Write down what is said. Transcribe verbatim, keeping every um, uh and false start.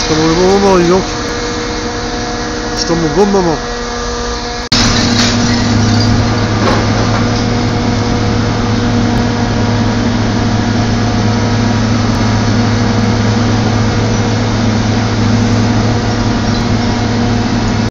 Je tombe au bon moment, dis donc. Je tombe au bon moment.